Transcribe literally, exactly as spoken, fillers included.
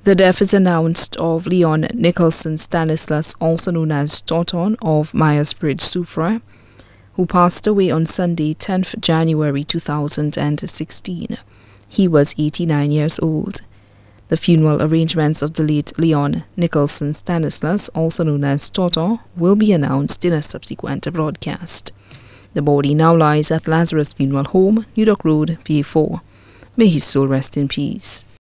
The death is announced of Leon Nicholson Stanislas, also known as Toton of Myers-Briggs, Soufrière, who passed away on Sunday, tenth January two thousand sixteen. He was eighty-nine years old. The funeral arrangements of the late Leon Nicholson Stanislas, also known as Toton, will be announced in a subsequent broadcast. The body now lies at Lazarus Funeral Home, New Dock Road, P A four. May his soul rest in peace.